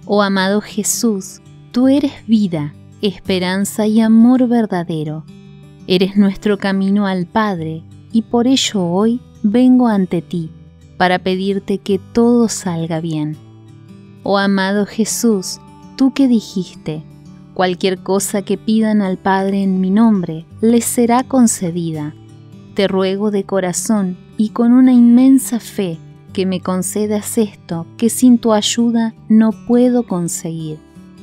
Oh amado Jesús, tú eres vida, esperanza y amor verdadero. Eres nuestro camino al Padre, y por ello hoy vengo ante ti, para pedirte que todo salga bien. Oh amado Jesús, tú que dijiste, cualquier cosa que pidan al Padre en mi nombre, les será concedida. Te ruego de corazón y con una inmensa fe que me concedas esto que sin tu ayuda no puedo conseguir.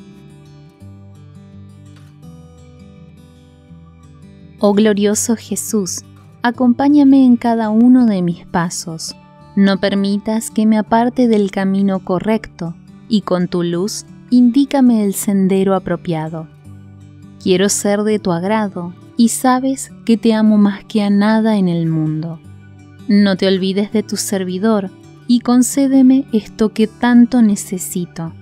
Oh glorioso Jesús, acompáñame en cada uno de mis pasos. No permitas que me aparte del camino correcto y con tu luz indícame el sendero apropiado. Quiero ser de tu agrado y sabes que te amo más que a nada en el mundo. No te olvides de tu servidor y concédeme esto que tanto necesito.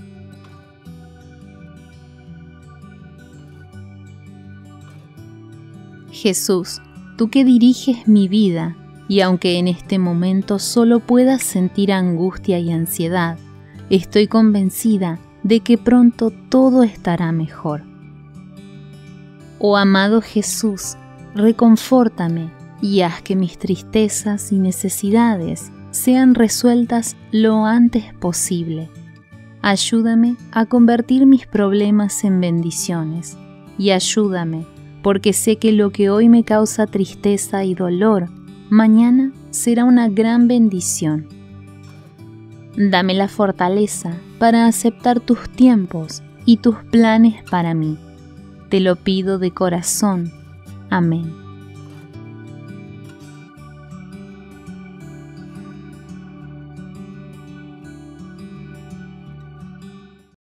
Jesús, tú que diriges mi vida, y aunque en este momento solo pueda sentir angustia y ansiedad, estoy convencida de que pronto todo estará mejor. Oh amado Jesús, reconfórtame y haz que mis tristezas y necesidades sean resueltas lo antes posible. Ayúdame a convertir mis problemas en bendiciones y ayúdame porque sé que lo que hoy me causa tristeza y dolor, mañana será una gran bendición. Dame la fortaleza para aceptar tus tiempos y tus planes para mí. Te lo pido de corazón. Amén.